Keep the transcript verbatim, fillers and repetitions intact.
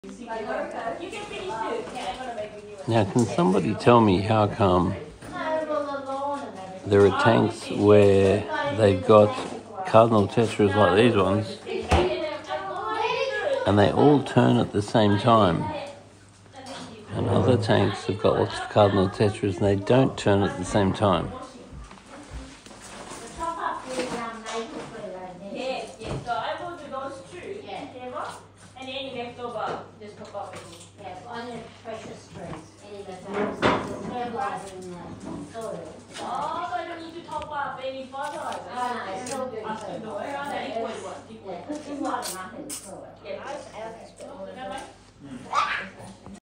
Now, can somebody tell me how come there are tanks where they've got Cardinal Tetras like these ones and they all turn at the same time, and other tanks have got lots of Cardinal Tetras and they don't turn at the same time? Yes, yes. So I will do those two, and any leftover, just top up with me. Yeah, on the pressure springs, any leftovers, fertilizer in the soil. Oh, so I don't need to top up any fertilizer. Oh, no, it's still good. I still do it. Around equal one. Yeah, because there's not enough in the soil. Yeah, I, I,